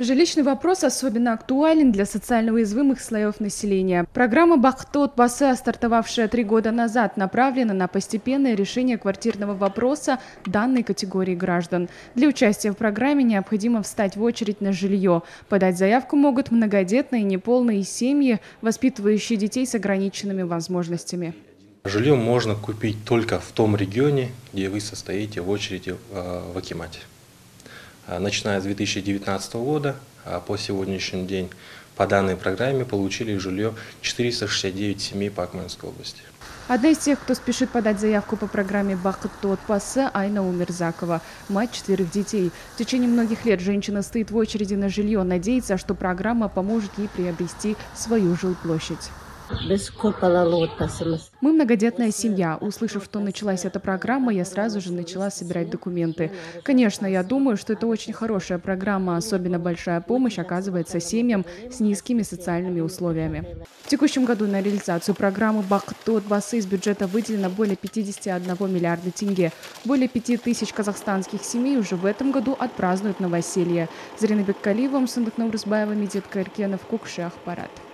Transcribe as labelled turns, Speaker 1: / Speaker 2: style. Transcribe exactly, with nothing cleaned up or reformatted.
Speaker 1: Жилищный вопрос особенно актуален для социально уязвимых слоев населения. Программа «Бақытты отбасы», стартовавшая три года назад, направлена на постепенное решение квартирного вопроса данной категории граждан. Для участия в программе необходимо встать в очередь на жилье. Подать заявку могут многодетные и неполные семьи, воспитывающие детей с ограниченными возможностями.
Speaker 2: Жилье можно купить только в том регионе, где вы состоите в очереди в акимате. Начиная с две тысячи девятнадцатого года по сегодняшний день по данной программе получили жилье четыреста шестьдесят девять семей по Акмолинской области.
Speaker 1: Одна из тех, кто спешит подать заявку по программе «Бақытты отбасы», Айна Умирзакова, мать четверых детей. В течение многих лет женщина стоит в очереди на жилье, надеется, что программа поможет ей приобрести свою жилплощадь. Мы многодетная семья. Услышав, что началась эта программа, я сразу же начала собирать документы. Конечно, я думаю, что это очень хорошая программа. Особенно большая помощь оказывается семьям с низкими социальными условиями. В текущем году на реализацию программы «Бақытты отбасы» из бюджета выделено более пятидесяти одного миллиарда тенге. Более пяти тысяч казахстанских семей уже в этом году отпразднуют новоселье. Зарина Беккалиева, Сандык Наурызбаева, Медет Каркенов, Кукши, Ахпарат.